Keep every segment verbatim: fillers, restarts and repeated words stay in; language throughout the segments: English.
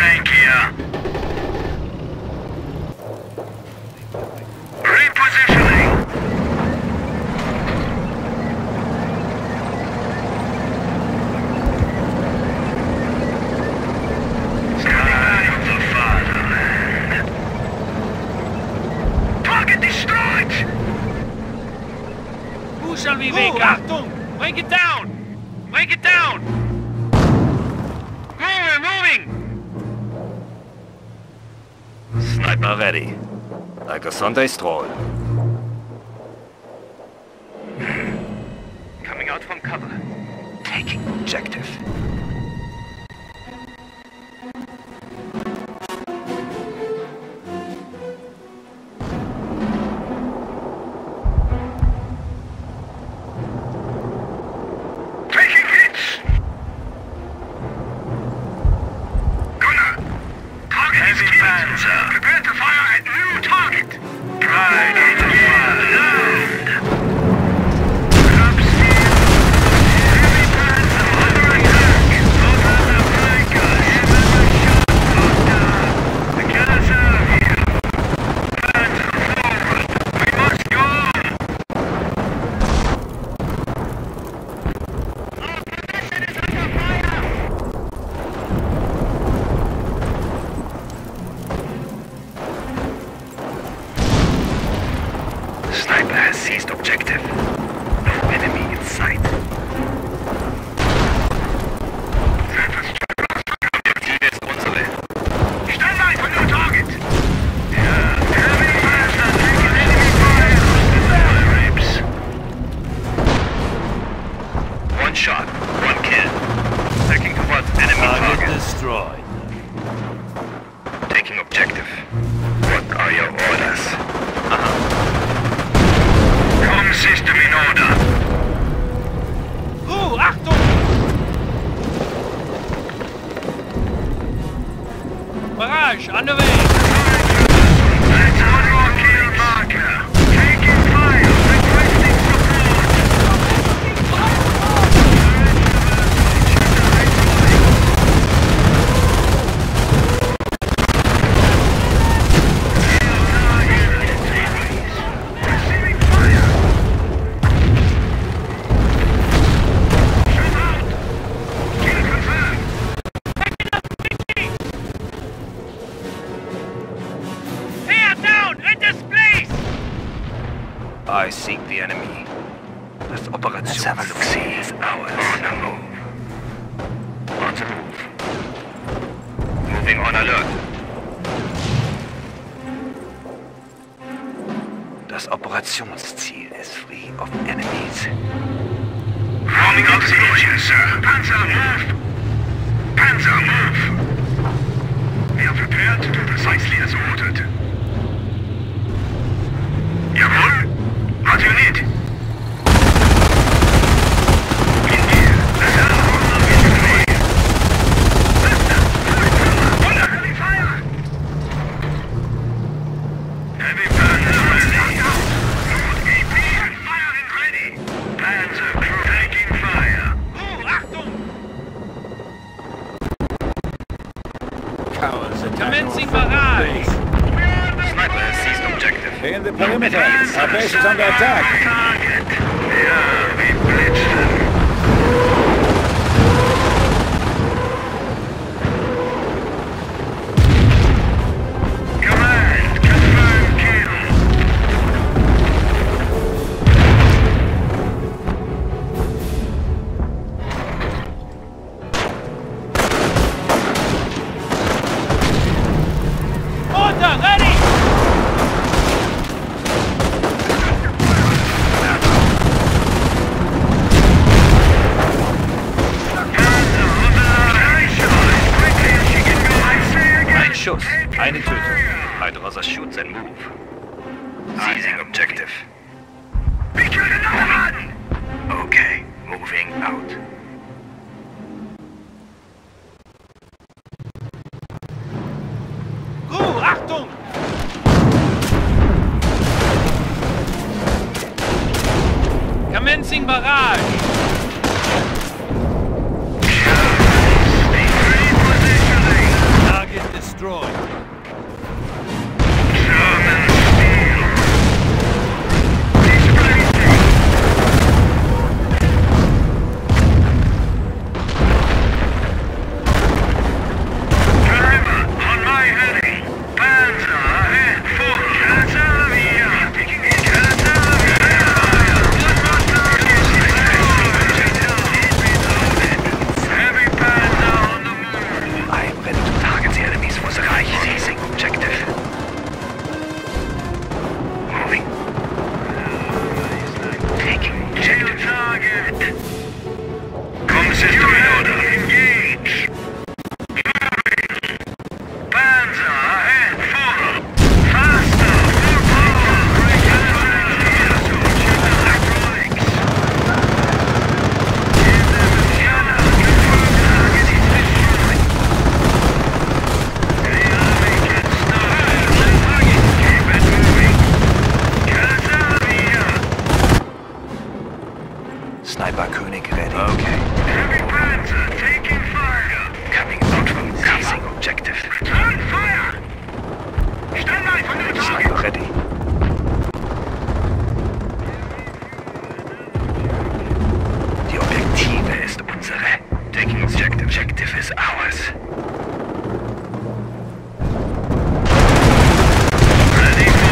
flank here. Repositioning. Sky of the fatherland. Target destroyed! Who shall we wake up? Achtung! Break it down! Break it down! Move, moving! Sniper ready. Like a Sunday stroll. Coming out from cover. Taking objective. Taking hits! Gunner! Target Heavy is Panzer. Prepare to fire at new target! Pride of the fatherland! Crab steel! Heavy Panzer under attack! Over the flanker! Heavy shot! Doctor! I cannot serve you! Panzer forward! We must go on! Our position is under fire! Sniper has seized objective. No enemy in sight. Objective ist unsere. Stand by for new target! Yeah, heavy Panzer taking enemy fire! Fire rapes. One shot, one kill. Taking towards enemy target. Destroyed. Taking objective. What are your orders? Com system in order. Ruhe, Achtung! Barrage, on the way! That's on your kill marker. Taking fire. Requesting Receiving fire. Shoot out. Kill confirmed. Tear down! In this place! I seek the enemy. Das Let's have a look-see. It's ours. On the move. On the move. Moving on alert. Das Operationsziel ist free of enemies. Forming up position, sir. Panzer, move! Panzer, move! We are prepared to do precisely as ordered. Jawohl! What do you need? In here. Under heavy fire! Heavy Panzer ready. Lord E P firing ready. Panzer crew taking fire. Ruhe, Achtung! Cowards attack. Commencing barrage! Sniper has seized objective. In the perimeter. Our base is under attack. Target. Yeah, we blitzed them. Command, confirm kill. Order, ready! Ein Schuss, eine Tötung. I'd rather shoot than move. Seizing objective. We killed another one! Okay, moving out. Ruhe, Achtung! Commencing barrage! Repositioning. Target objective. Objective is ours. Ready for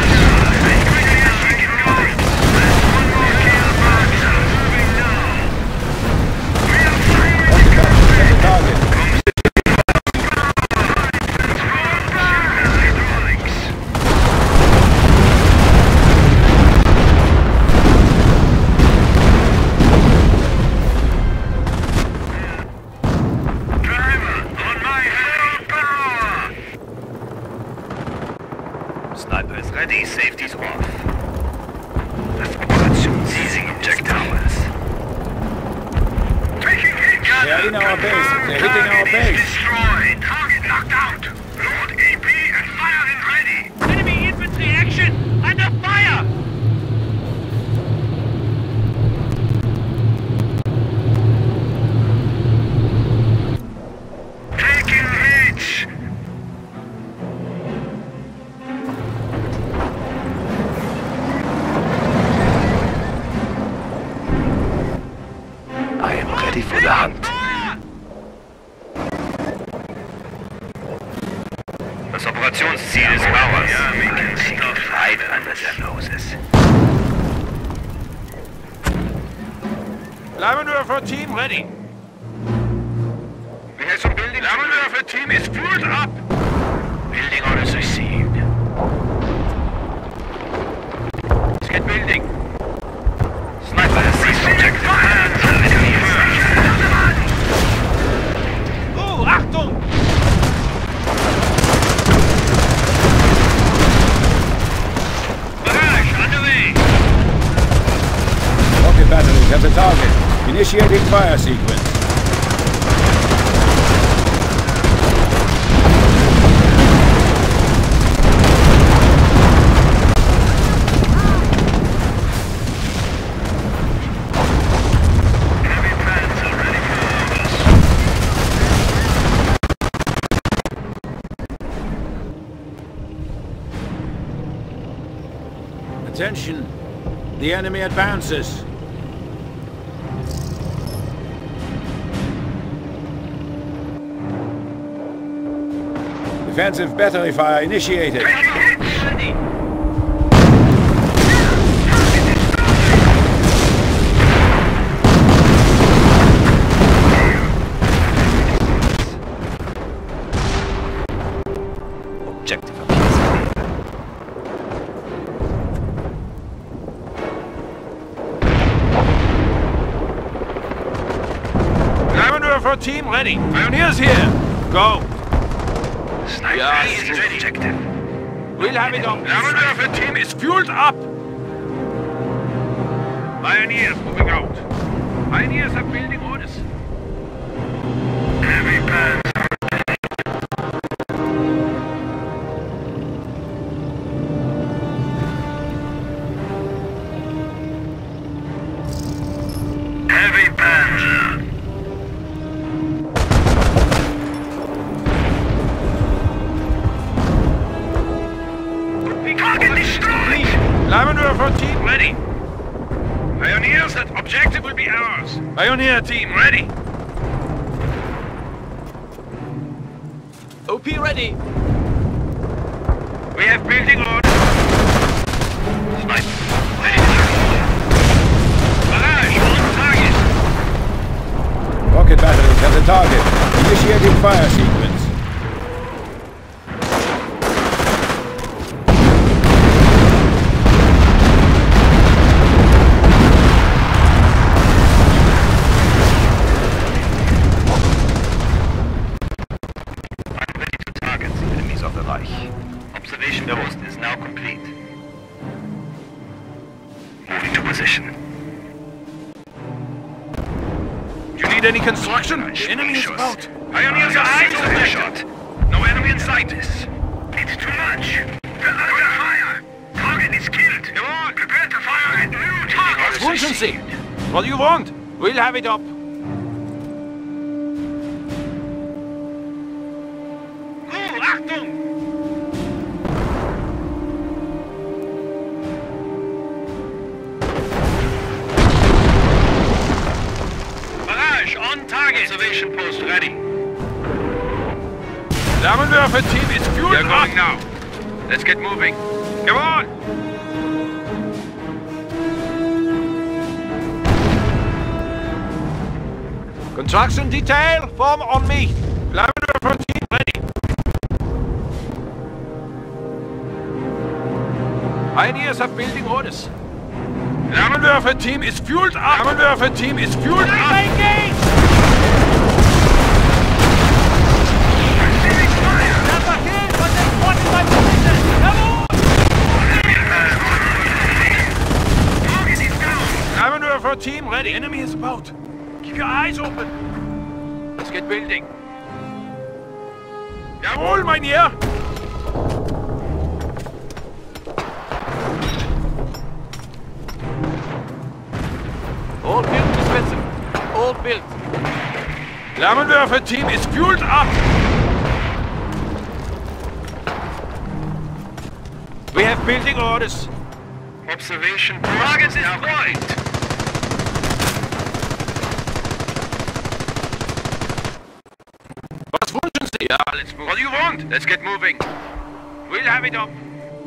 Sniper is ready. Safety's off. That's operation seizing objective. Ours. Taking hit. They're in our base. They're hitting our base. Destroyed. Target knocked out. Load A P and firing ready. Enemy infantry action! Under fire! Taking hits. I am ready for the hunt. Das Operationsziel ist ours. Ja, we can Sie stop right under their noses. Flammenwerfer team ready. We have some buildings. Flammenwerfer team is fueled up. Building orders received. Let's get building. Sniper has seized objective. Oh, Achtung! Barrage underway. Rocket batteries have the target. Initiating fire sequence. Heavy panzer ready for orders. Attention. The enemy advances. Defensive battery fire initiated. Ready! Objective appears clear. Flammenwerfer team ready. Pioneers here. Go. Sniper Ja, has ist seized ready. objective. We'll have it up. Flammenwerfer team is fueled up. Pioneers moving out. Pioneers have building orders. Heavy panzer. Heavy panzer. Target destroyed. Flammenwerfer team ready. Pioneers, that objective will be ours. Pioneer team ready. O P ready. We have building orders. Sniper. Ready to barrage on target. Rocket batteries have the target. Initiating fire sequence. Enemies of the Reich. Observation post is now complete. Moving to position. Do you need any construction? The enemy is about. Pioneers are Eyes eyes on the shot. shot. No enemy in sight. It's too much. We're under fire. Target is killed. Come on, prepare to fire at new target. Wünschen Sie. What do you want? We'll have it up. Oh, Achtung! Barrage on target. Observation post Troops ready. Flammenwerfer-Team is fueled We are up. going now. Let's get moving. Come on! Construction detail, form on me. Flammenwerfer-Team ready. Pioneers have building orders. Flammenwerfer-Team is fueled up. Flammenwerfer-Team is fueled up. Engage! Team ready. Enemy is about. Keep your eyes open. Let's get building. Jawohl, mein Herr. All built, defensive. All built. Flammenwerfer team is fueled up. We have building orders. Observation. Target destroyed. Was wünschen Sie? Yeah, let's move. What do you want? Let's get moving. We'll have it up.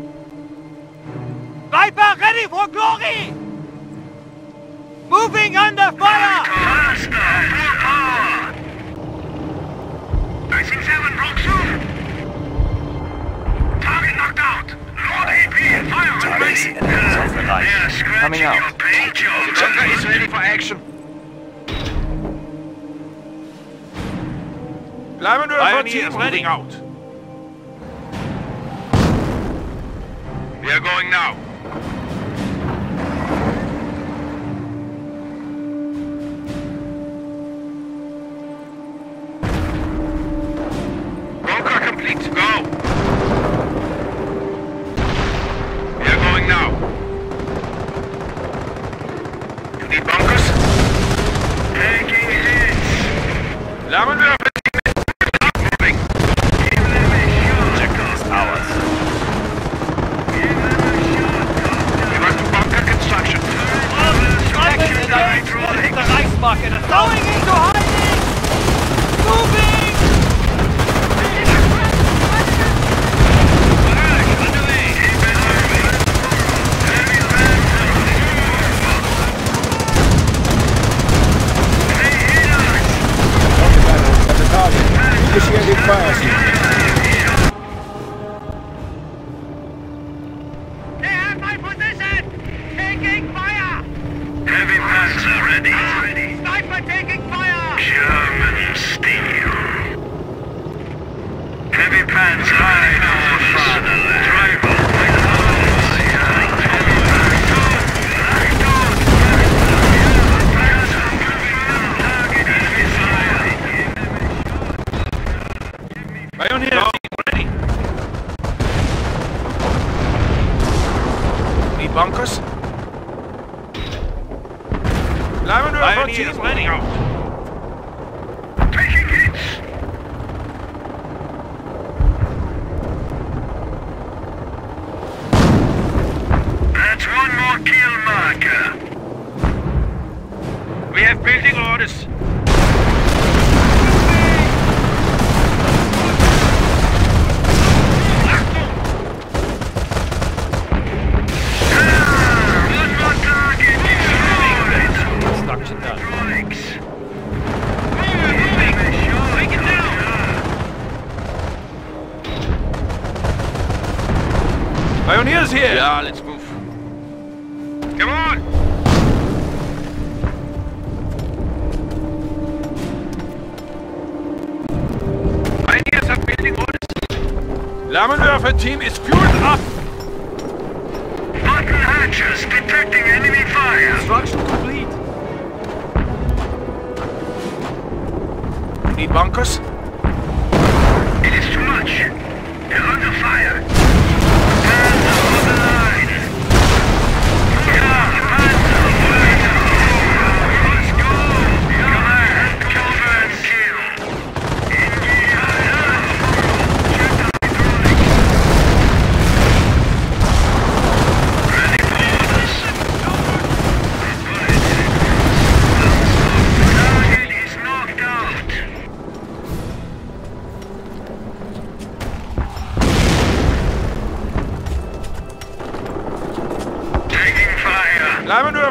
Viper ready for glory! Moving under fire! Faster! Full power! I think seven broke through. Target knocked out. Lord A P, fire Targets ready. enemies off the line. Yeah, scratching Coming out. your paint job. The bunker is ready for action. Flammenwerfer team ready out. We are going now. Bunker complete. Go. We are going now. You need bunkers? Taking hits. Flammenwerfer team is Moving. Objective is ours. We must do bunker construction. The Reichsmark in a going into hiding! Moving! At the target. Initiating fire sequence. They have my position! Taking fire! Heavy panzer ready. Sniper taking fire! German steel. Heavy panzer ready for fatherland. Driver. Pioneer team ready. Need bunkers? Flammenwerfer team ready out. Taking hits. That's one more kill marker. We have building orders. One more target. Construction done. Alex. Take it down. Pioneers here. Yeah, let's move. Come on. Pioneers have building orders. Flammenwerfer team is fueled up. Button hatches detecting enemy fire. Construction complete. Need bunkers? It is too much. They're under fire. Panzer on the line. Yeah, Panzer, fire. Let's go. Command, cover and kill. India. Check the hydraulics. Ready for orders. Target is knocked out.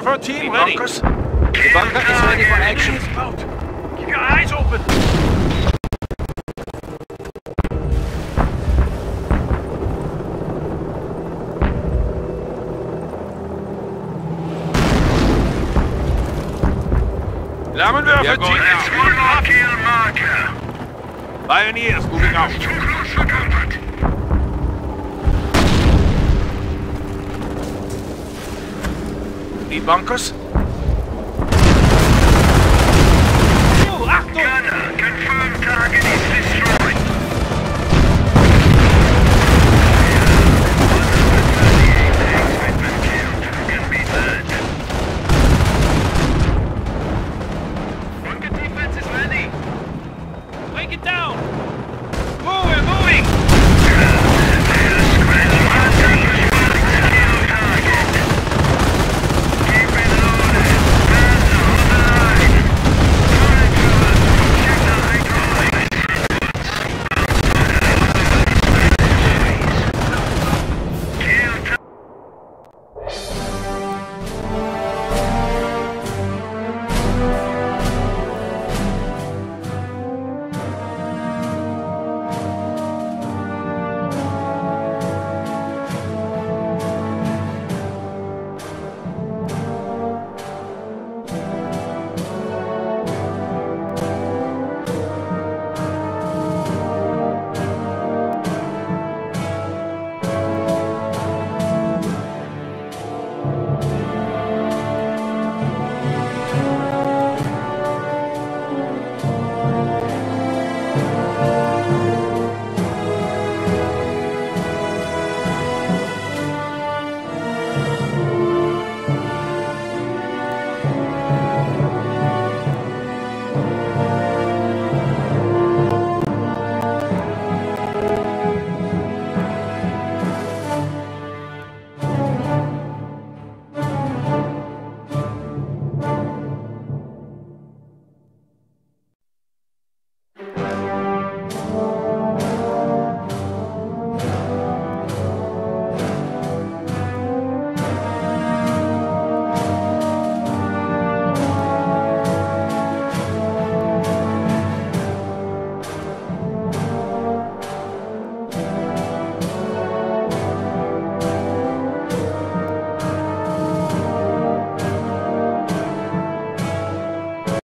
Flammenwerfer team ready. Bunkers. The bunker is ready for action. Keep your eyes open. Flammenwerfer team That's is one more kill marker. Pioneers moving out. Too close for comfort. Need bunkers? Gunner, confirmed target is destroyed. Bunker defense is ready. Break it down.